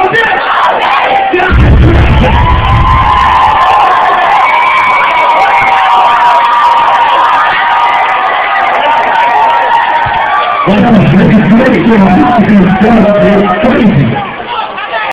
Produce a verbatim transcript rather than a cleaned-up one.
Well, that was really great. You know, this is crazy.